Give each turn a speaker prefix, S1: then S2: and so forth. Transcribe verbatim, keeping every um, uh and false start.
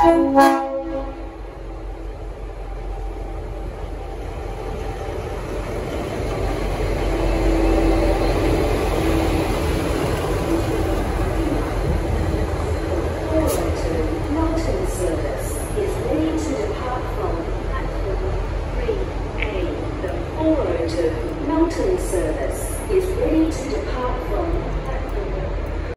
S1: four oh two Melton service is ready to depart from